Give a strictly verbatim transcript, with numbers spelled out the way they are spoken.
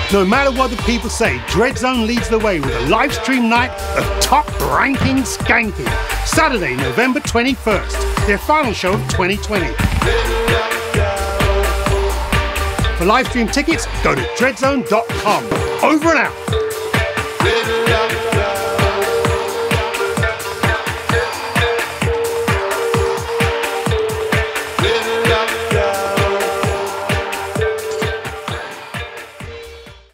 No matter what the people say, Dreadzone leads the way with a live stream night of top-ranking skanking. Saturday, November twenty-first, their final show of twenty twenty. For live stream tickets, go to dreadzone dot com. Over and out.